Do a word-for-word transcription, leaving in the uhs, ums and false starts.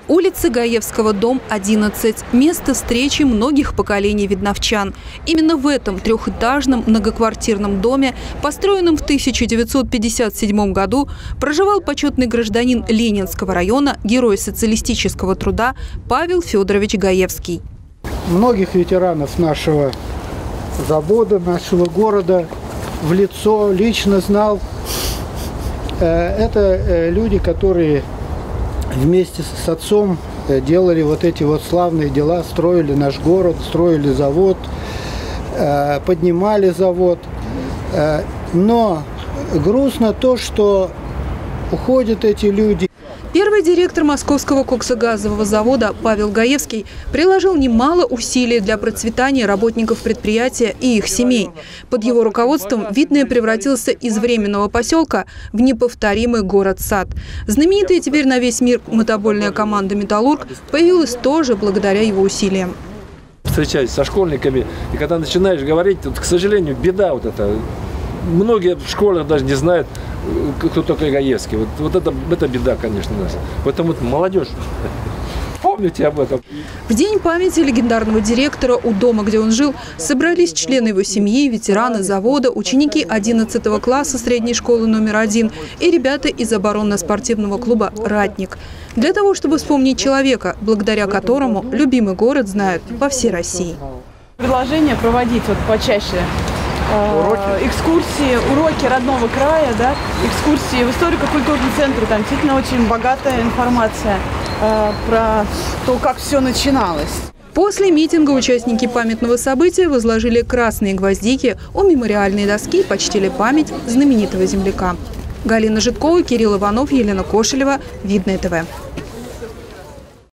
Улица Гаевского, дом одиннадцать. Место встречи многих поколений видновчан. Именно в этом трехэтажном многоквартирном доме, построенном в тысяча девятьсот пятьдесят седьмом году, проживал почетный гражданин Ленинского района, герой социалистического труда Павел Федорович Гаевский. Многих ветеранов нашего завода, нашего города в лицо лично знал. Это люди, которые вместе с отцом делали вот эти вот славные дела, строили наш город, строили завод, поднимали завод. Но грустно то, что уходят эти люди. Первый директор Московского коксогазового завода Павел Гаевский приложил немало усилий для процветания работников предприятия и их семей. Под его руководством Видное превратился из временного поселка в неповторимый город-сад. Знаменитая теперь на весь мир мотобольная команда «Металлург» появилась тоже благодаря его усилиям. Встречаюсь со школьниками, и когда начинаешь говорить, тут, к сожалению, беда вот эта. Многие в школах даже не знают, кто такой Гаевский. Вот, вот это, это беда, конечно, у нас. Поэтому вот, молодежь, помните об этом. В день памяти легендарного директора у дома, где он жил, собрались члены его семьи, ветераны завода, ученики одиннадцатого класса средней школы номер один и ребята из оборонно-спортивного клуба «Ратник». Для того, чтобы вспомнить человека, благодаря которому любимый город знают по всей России. Предложение проводить вот почаще уроки. экскурсии, уроки родного края, да, экскурсии в историко-культурном центре. Там действительно очень богатая информация э, про то, как все начиналось. После митинга участники памятного события возложили красные гвоздики у мемориальной доски и почтили память знаменитого земляка. Галина Житкова, Кирилл Иванов, Елена Кошелева. Видное ТВ.